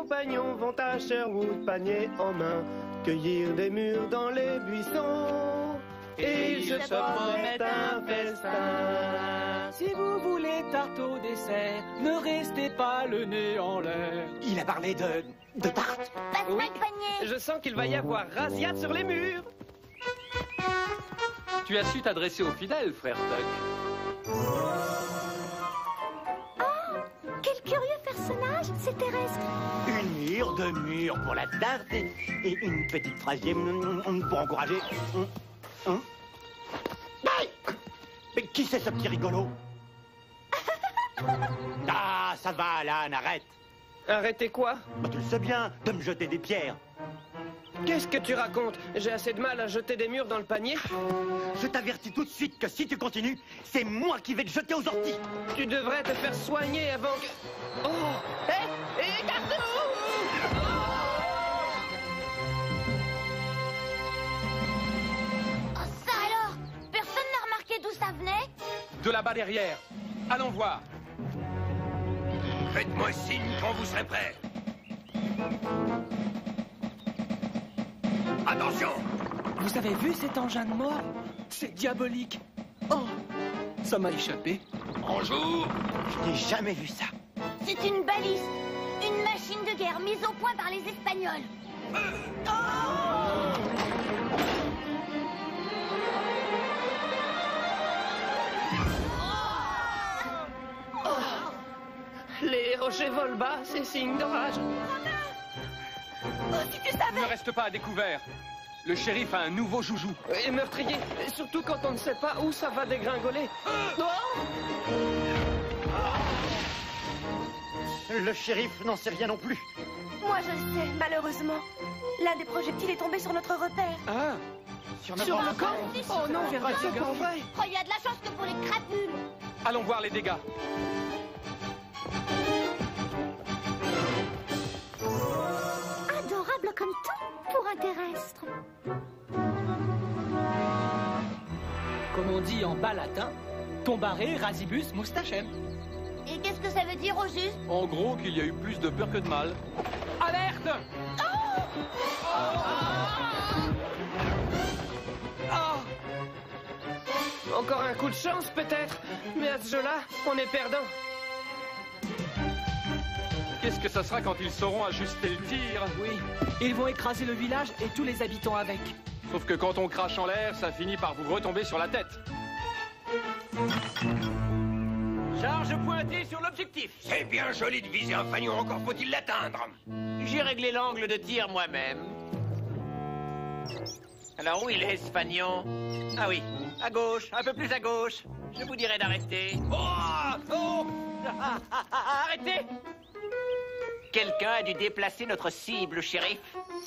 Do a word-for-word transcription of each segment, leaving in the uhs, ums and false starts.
compagnons vont à Sherwood, panier en main, cueillir des mûres dans les buissons. Et ils se promettent un festin. Si vous voulez tarte au dessert, ne restez pas le nez en l'air. Il a parlé de... de tarte. Passe-moi le panier. Je sens qu'il va y avoir razziade sur les murs. Tu as su t'adresser aux fidèles, frère Tuck. Oh, quel curieux personnage, c'est terrestre. Une mûre, deux mûres pour la tarte et, et une petite troisième mm, pour encourager. Mm, mm. Aïe! Mais qui c'est ce petit rigolo? Ah, ça va, Alan, arrête. Arrêtez quoi? Bah, tu le sais bien, de me jeter des pierres. Qu'est-ce que tu racontes? J'ai assez de mal à jeter des murs dans le panier. Je t'avertis tout de suite que si tu continues, c'est moi qui vais te jeter aux orties. Tu devrais te faire soigner avant que... Oh! Hé! Hé, écarte-vous! Oh, ça alors? Personne n'a remarqué d'où ça venait? De là-bas derrière. Allons voir. Faites-moi signe quand vous serez prêts. Attention! Vous avez vu cet engin de mort? C'est diabolique. Oh, ça m'a échappé. On joue! Je n'ai jamais vu ça. C'est une baliste. Une machine de guerre mise au point par les Espagnols. Les rochers volent bas, c'est signe d'orage. Oh, si tu savais! Ne reste pas à découvert. Le shérif a un nouveau joujou. Et meurtrier, surtout quand on ne sait pas où ça va dégringoler. Oh! Le shérif n'en sait rien non plus. Moi, je le sais, malheureusement. L'un des projectiles est tombé sur notre repère. Ah! Sur, Sur le camp? Oh non, Vers des c'est dégâts. pas vrai. Oh, il y a de la chance que pour les crapules. Allons voir les dégâts. Adorable comme tout pour un terrestre. Comme on dit en bas latin, tombare rasibus mustachem. Et qu'est-ce que ça veut dire au juste? En gros, qu'il y a eu plus de peur que de mal. Alerte! Encore un coup de chance, peut-être. Mais à ce jeu-là, on est perdant. Qu'est-ce que ça sera quand ils sauront ajuster le tir? Oui, ils vont écraser le village et tous les habitants avec. Sauf que quand on crache en l'air, ça finit par vous retomber sur la tête. Charge pointée sur l'objectif. C'est bien joli de viser un fanion, encore faut-il l'atteindre. J'ai réglé l'angle de tir moi-même. Alors où il est, ce fanion? Ah oui, à gauche, un peu plus à gauche. Je vous dirai d'arrêter. Oh! Oh! Arrêtez! Quelqu'un a dû déplacer notre cible, shérif.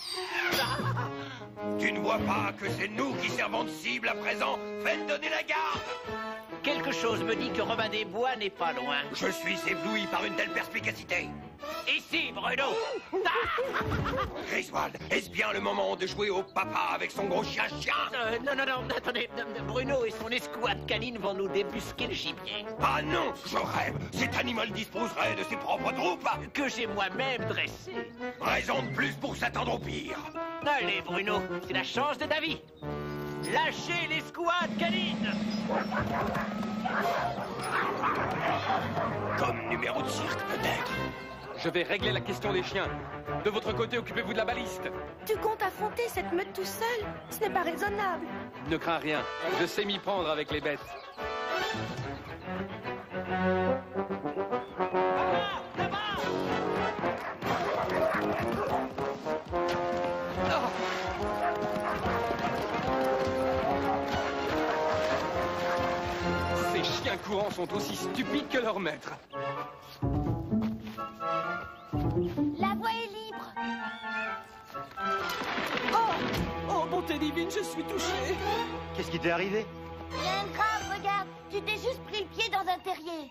Tu ne vois pas que c'est nous qui servons de cible à présent? Faites donner la garde! Quelque chose me dit que Robin des Bois n'est pas loin. Je suis ébloui par une telle perspicacité. Ici, Bruno! Griswold, est-ce bien le moment de jouer au papa avec son gros chien-chien? Euh, non, non, non, attendez. Bruno et son escouade canine vont nous débusquer le gibier. Ah non, je rêve. Cet animal disposerait de ses propres troupes. Que j'ai moi-même dressé. Raison de plus pour s'attendre au pire. Allez, Bruno, c'est la chance de Davy. Lâchez l'escouade canine! Comme numéro de cirque, peut-être. Je vais régler la question des chiens. De votre côté, occupez-vous de la baliste. Tu comptes affronter cette meute tout seul? Ce n'est pas raisonnable. Ne crains rien. Je sais m'y prendre avec les bêtes. Ces chiens courants sont aussi stupides que leur maître. La voie est libre. Oh, oh, bonté divine, je suis touché. Qu'est-ce qui t'est arrivé? Rien de grave, regarde. Tu t'es juste pris le pied dans un terrier.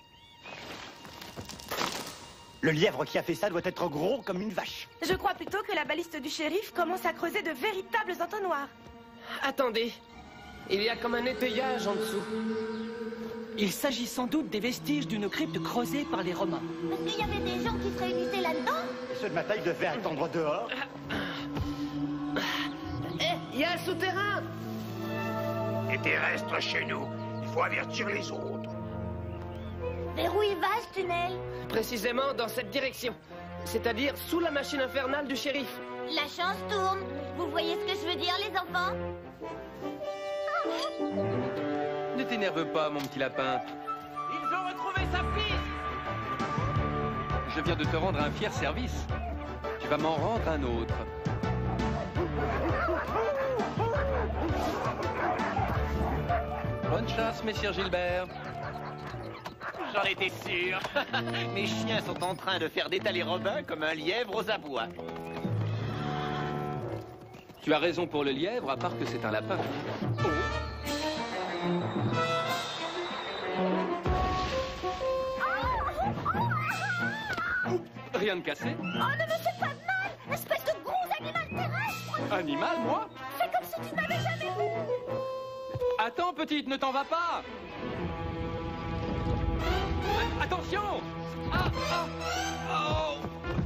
Le lièvre qui a fait ça doit être gros comme une vache. Je crois plutôt que la baliste du shérif commence à creuser de véritables entonnoirs. Attendez. Il y a comme un étayage en dessous. Il s'agit sans doute des vestiges d'une crypte creusée par les Romains. Parce qu'il y avait des gens qui se réunissaient là-dedans? Ceux de ma taille devaient attendre dehors. Eh, il y a un souterrain! Les terrestres chez nous. Il faut avertir les autres. Vers où il va, ce tunnel? Précisément dans cette direction. C'est-à-dire sous la machine infernale du shérif. La chance tourne. Vous voyez ce que je veux dire, les enfants? Ne t'énerve pas, mon petit lapin. Ils ont retrouvé sa piste. Je viens de te rendre un fier service. Tu vas m'en rendre un autre. Bonne chasse, messire Gilbert. J'en étais sûr. Mes chiens sont en train de faire détaler Robin comme un lièvre aux abois. Tu as raison pour le lièvre, à part que c'est un lapin. Oh. Rien de cassé? Oh, ne me fais pas de mal! Espèce de gros animal terrestre! Animal, moi? Fais comme si tu n'avais jamais vu! Attends, petite, ne t'en va pas! Attention! Ah, ah, oh.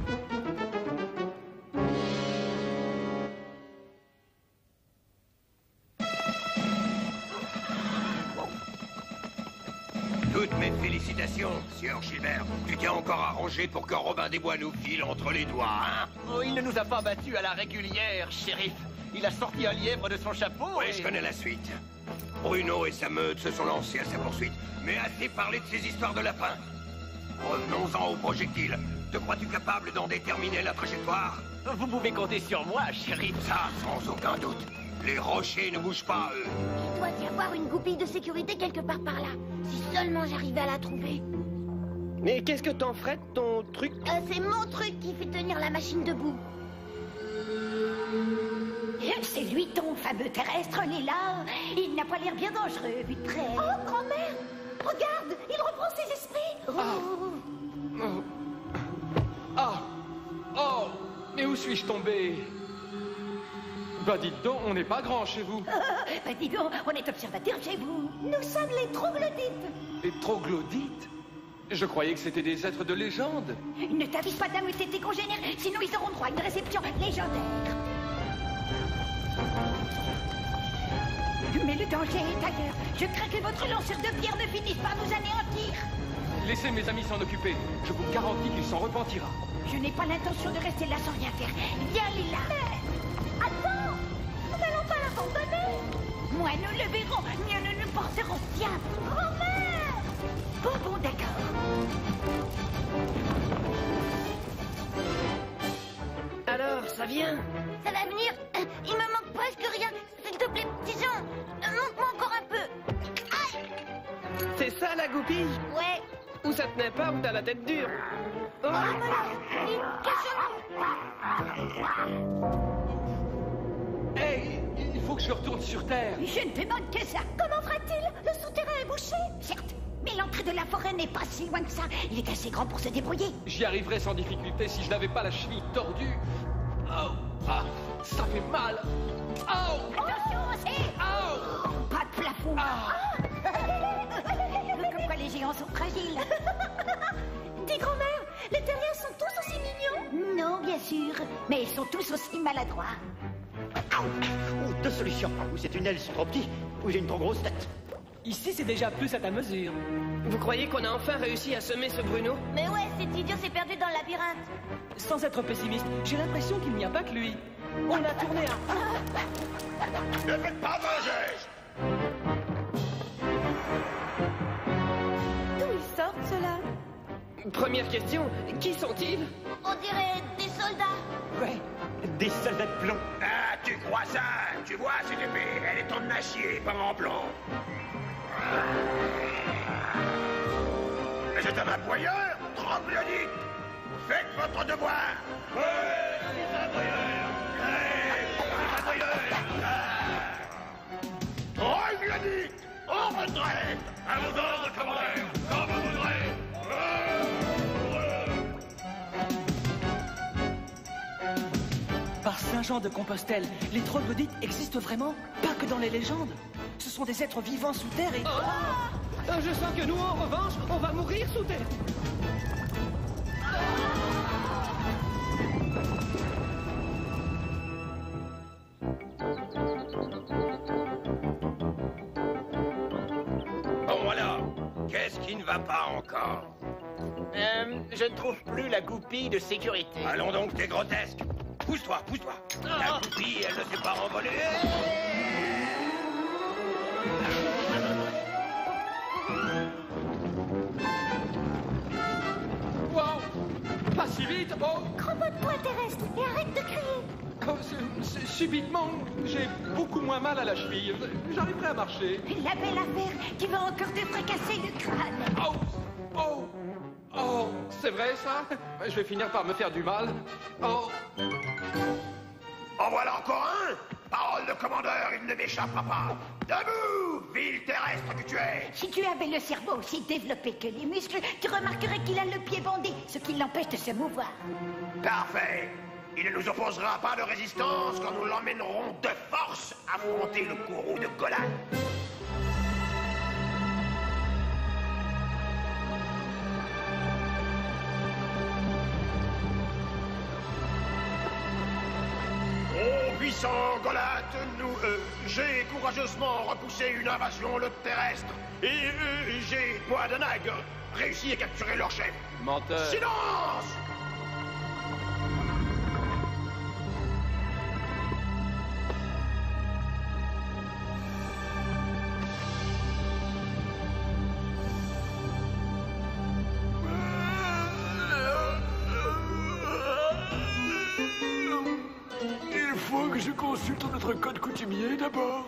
Toutes mes félicitations, sieur Gilbert. Tu t'es encore arrangé pour que Robin des Bois nous file entre les doigts, hein? Oh, il ne nous a pas battus à la régulière, shérif. Il a sorti un lièvre de son chapeau Oui, et... je connais la suite. Bruno et sa meute se sont lancés à sa poursuite. Mais assez parlé de ces histoires de lapins. Revenons-en au projectile. Te crois-tu capable d'en déterminer la trajectoire? Vous pouvez compter sur moi, shérif. Ça, sans aucun doute. Les rochers ne bougent pas, eux. Il doit y avoir une goupille de sécurité quelque part par là. Si seulement j'arrivais à la trouver. Mais qu'est-ce que t'en ferais de ton truc? Euh, c'est mon truc qui fait tenir la machine debout. C'est lui ton fameux terrestre, Lila. Il n'a pas l'air bien dangereux, vu de près. Oh, grand-mère! Regarde, il reprend ses esprits. Oh. Oh. Ah. Oh. Mais où suis-je tombé? Bah dites donc, on n'est pas grand chez vous. Euh, bah dis donc, on est observateur chez vous. Nous sommes les troglodytes. Les troglodytes? Je croyais que c'était des êtres de légende. Ne t'avise pas d'ameuter tes congénères, sinon ils auront droit à une réception légendaire. Mais le danger est ailleurs. Je crains que votre lanceur de pierre ne finisse par nous anéantir. Laissez mes amis s'en occuper. Je vous garantis qu'il s'en repentira. Je n'ai pas l'intention de rester là sans rien faire. Viens, Lila. Mais... Attends! Nous n'allons pas l'abandonner! Moi, nous le verrons, mais nous nous porterons bien. Grand-mère! Bon, bon, d'accord. Alors, ça vient? Ça va venir. Euh, Il me manque presque rien. S'il te plaît, petit Jean, euh, monte-moi encore un peu. Aïe! C'est ça la goupille? Ouais. Ou ça tenait pas ou t'as la tête dure? Oh. Oh, voilà. Vite, cache-nous. Hey, il faut que je retourne sur Terre. Je ne demande que ça. Comment fera-t-il? Le souterrain est bouché. Certes, mais l'entrée de la forêt n'est pas si loin que ça. Il est assez grand pour se débrouiller. J'y arriverais sans difficulté si je n'avais pas la cheville tordue. Oh, ah, ça fait mal. Oh, Attention aussi. oh, Pas de plafond. ah. Comme quoi les géants sont fragiles. Dis, grand-mère, les terriens sont tous aussi mignons? Non, bien sûr, mais ils sont tous aussi maladroits. Oh, deux solutions. Ou ces tunnels sont trop petits, ou j'ai une trop grosse tête. Ici, c'est déjà plus à ta mesure. Vous croyez qu'on a enfin réussi à semer ce Bruno? Mais ouais, cet idiot s'est perdu dans le labyrinthe. Sans être pessimiste, j'ai l'impression qu'il n'y a pas que lui. On a tourné un... Ne faites pas manger! D'où ils sortent, ceux-là? Première question, qui sont-ils? On dirait des soldats. Ouais, des soldats de plomb. Ah, tu crois ça? Tu vois cette épée? Elle est en acier, pas en plomb. Mais c'est un aboyeur, troglodyte. Faites votre devoir. Ouais, les aboyeurs. Ouais, les aboyeurs. Troglodyte, en retraite. À vos ordres, commandeur. Comme vous voudrez. Par Saint-Jean de Compostelle, les troglodytes existent vraiment? Pas que dans les légendes. Ce sont des êtres vivants sous terre et... Oh, je sens que nous, en revanche, on va mourir sous terre. qui ne va pas encore? Euh, je ne trouve plus la goupille de sécurité. Allons donc, t'es grotesque. Pousse-toi, pousse-toi. La goupille, elle ne s'est pas envolée. Wow! Pas si vite, oh! Crobote-toi, terrestre, et arrête de crier. Oh, c'est- c'est- subitement, j'ai beaucoup moins mal à la cheville. J'arriverai à marcher. La belle affaire, tu vas encore te fracasser le crâne. Oh! Oh! Oh! C'est vrai, ça? Je vais finir par me faire du mal. Oh! En voilà encore un! Parole de commandeur, il ne m'échappera pas. Debout, ville terrestre que tu es! Si tu avais le cerveau aussi développé que les muscles, tu remarquerais qu'il a le pied bandé, ce qui l'empêche de se mouvoir. Parfait. Il ne nous opposera pas de résistance quand nous l'emmènerons de force affronter le gourou de Golan. Ô puissant Golat, nous, euh, j'ai courageusement repoussé une invasion le terrestre. Et euh, j'ai, moi, Danag, réussi à capturer leur chef. Menteur. Silence! Il faut que je consulte notre code coutumier d'abord.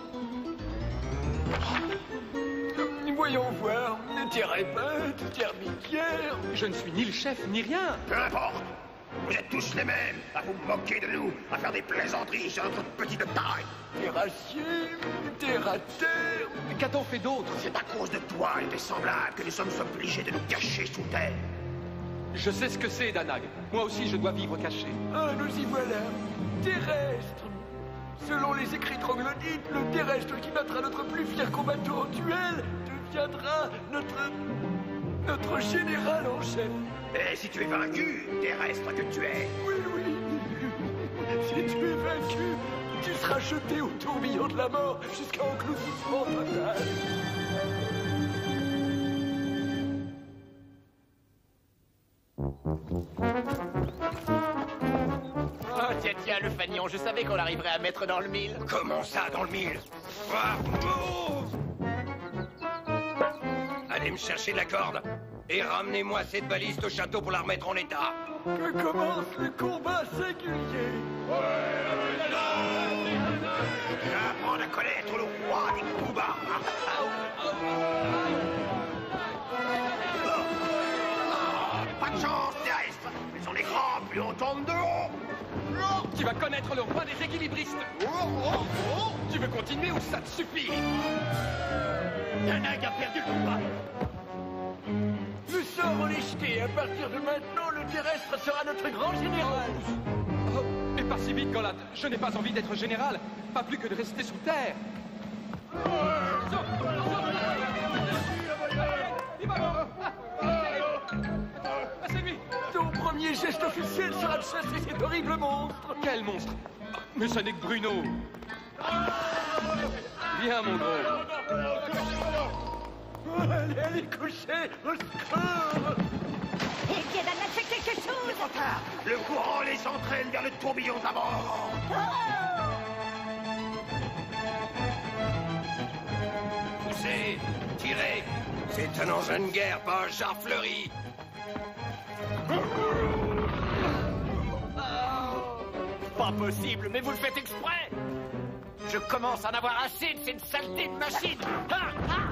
Voyons voir. Thérapeute, thermicière. Je ne suis ni le chef, ni rien. Peu importe. Vous êtes tous les mêmes, à vous moquer de nous, à faire des plaisanteries sur notre petite taille. Terrassier, terrateur. Qu'a-t-on fait d'autre? C'est à cause de toi et tes semblables que nous sommes obligés de nous cacher sous terre. Je sais ce que c'est, Danag. Moi aussi, je dois vivre caché. Ah, nous y voilà. Terrestre. Selon les écrits troglodytes, le terrestre qui battra notre plus fier combattant en duel deviendra notre... notre général en chef. Et si tu es vaincu, terrestre que tu es. Oui, oui. Si tu es vaincu, tu seras jeté au tourbillon de la mort jusqu'à enclousissement total. Oh, tiens, tiens, le fanion, je savais qu'on arriverait à mettre dans le mille. Comment ça, dans le mille? Ah, oh. Allez me chercher de la corde et ramenez-moi cette baliste au château pour la remettre en état. Que commence le combat singulier. J'apprends à connaître le roi des coups bas. Pas de chance, terrestre. Plus on est grand, plus on tombe de haut. Tu vas connaître le roi des équilibristes. Tu veux continuer ou ça te suffit? Danag a perdu le combat. Le sort on est jeté. À partir de maintenant, le terrestre sera notre grand général. Oh, mais pas si vite, Golat. Je n'ai pas envie d'être général. Pas plus que de rester sous terre. C'est lui. Ton premier geste officiel sera de chasser cet horrible monstre. Quel monstre? Mais ce n'est que Bruno. Viens, mon gros. Allez, allez, coucher. Au secours. Et Kedan a fait quelque chose. Trop tard. Le courant les entraîne vers le tourbillon de la mort. Poussez, tirez. C'est un engin de guerre, pas un char fleuri. Pas possible, mais vous le faites exprès. Je commence à en avoir assez de cette saleté de machine. Ah, ah.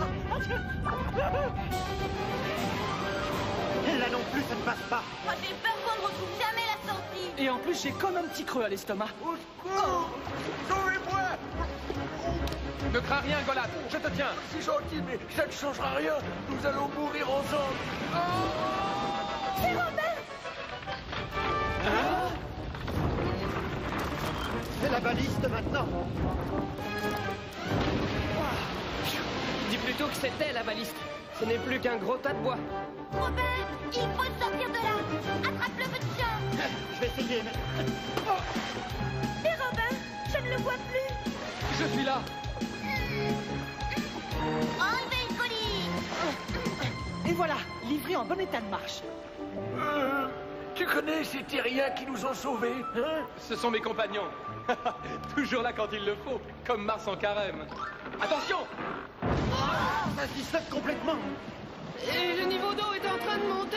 Là non plus, ça ne passe pas. Moi, j'ai peur qu'on ne retrouve jamais la sortie. Et en plus, j'ai comme un petit creux à l'estomac. Au secours. Sauvez-moi. Ne crains rien, Golat. Je te tiens. C'est gentil, mais ça ne changera rien. Nous allons mourir ensemble. C'est Robin. Hein? C'est la baliste maintenant. Dis plutôt que c'était la baliste. Ce n'est plus qu'un gros tas de bois. Robin, il faut sortir de là. Attrape-le, petit Jean. Je vais essayer, mais... Et Robin, je ne le vois plus. Je suis là. Enlevez le colis. Et voilà, livré en bon état de marche. Euh, tu connais ces terriens qui nous ont sauvés, hein? Ce sont mes compagnons. Toujours là quand il le faut, comme Mars en carême. Attention! Ça se disloque complètement. Et le niveau d'eau est en train de monter.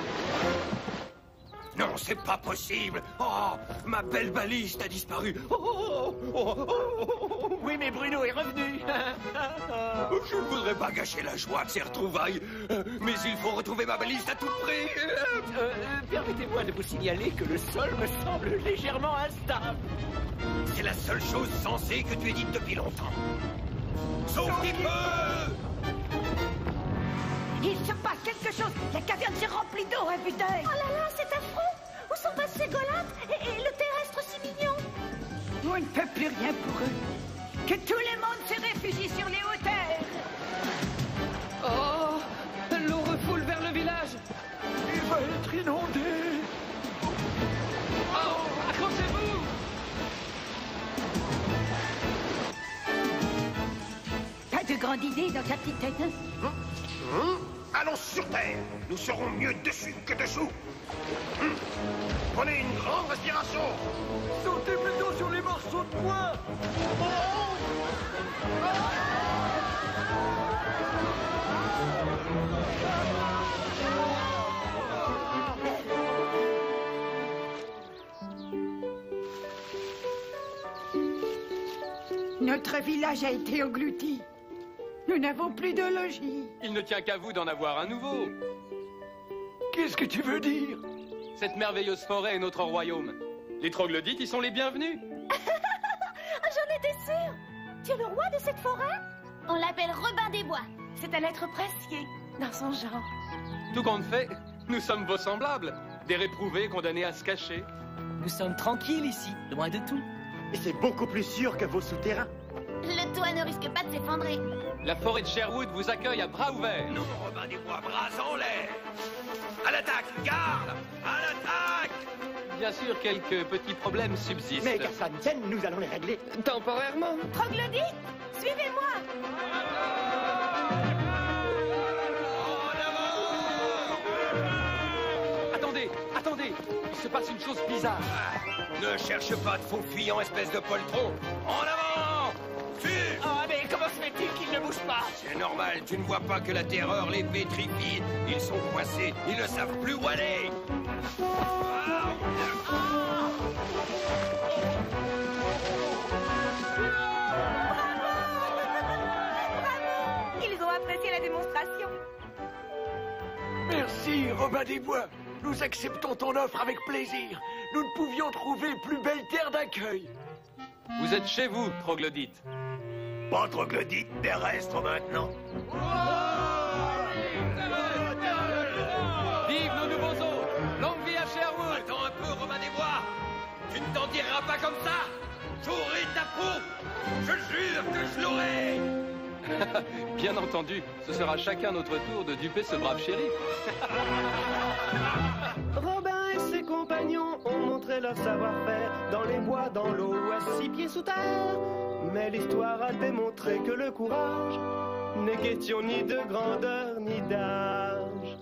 Non, c'est pas possible. Oh, ma belle baliste a disparu. Oh, oh, oh, oh, oh, oh. Oui, mais Bruno est revenu. Je ne voudrais pas gâcher la joie de ces retrouvailles, mais il faut retrouver ma baliste à tout prix. Euh, euh, Permettez-moi de vous signaler que le sol me semble légèrement instable. C'est la seule chose sensée que tu aies dite depuis longtemps. Sauf qu'il peut. Il se passe quelque chose. La caverne s'est remplie d'eau, hein, putain. Oh là là, c'est affreux. Où sont passés Golap et, et le terrestre si mignon? On ne peut plus rien pour eux. Que tout le monde se réfugie sur les hauteurs. Oh, l'eau refoule vers le village. Il va être inondé. Oh, accrochez-vous! Pas de grande idée dans ta petite tête, hein? Hum? Allons sur Terre. Nous serons mieux dessus que dessous. Hum. Prenez une grande respiration. Sautez plutôt sur les morceaux de bois. Notre village a été englouti. Nous n'avons plus de logis. Il ne tient qu'à vous d'en avoir un nouveau. Qu'est-ce que tu veux dire? Cette merveilleuse forêt est notre royaume. Les troglodytes y sont les bienvenus. J'en étais sûre. Tu es le roi de cette forêt? On l'appelle Robin des Bois. C'est un être précieux dans son genre. Tout compte fait, nous sommes vos semblables. Des réprouvés condamnés à se cacher. Nous sommes tranquilles ici, loin de tout. Et c'est beaucoup plus sûr que vos souterrains. Le toit ne risque pas de s'effondrer. La forêt de Sherwood vous accueille à bras ouverts. Nous, Robin des Bois, bras en l'air. À l'attaque, garde! À l'attaque! Bien sûr, quelques petits problèmes subsistent. Mais qu'à ça ne tienne, nous allons les régler. Temporairement. Troglodyte, suivez-moi. Attendez, attendez, il se passe une chose bizarre. Ne cherche pas de faux fuyants, espèce de poltron. En avant! Fuis! Ah, mais comment se fait-il qu'il ne bouge pas? C'est normal, tu ne vois pas que la terreur les pétrifie. Ils sont coincés, ils ne savent plus où aller. Ils ont apprécié la démonstration. Merci, Robin des Bois. Nous acceptons ton offre avec plaisir. Nous ne pouvions trouver plus belle terre d'accueil. Vous êtes chez vous, troglodytes. Pas troglodyte terrestre maintenant. Vive nos nouveaux hôtes! Longue vie à Sherwood! Attends un peu, Robin des Bois. Tu ne t'en diras pas comme ça. J'aurai ta peau. Je jure que je l'aurai. Bien entendu, ce sera chacun notre tour de duper ce brave shérif. Robin et ses compagnons ont montré leur savoir-faire dans les bois, dans l'eau, à six pieds sous terre. Mais l'histoire a démontré que le courage n'est question ni de grandeur ni d'âge.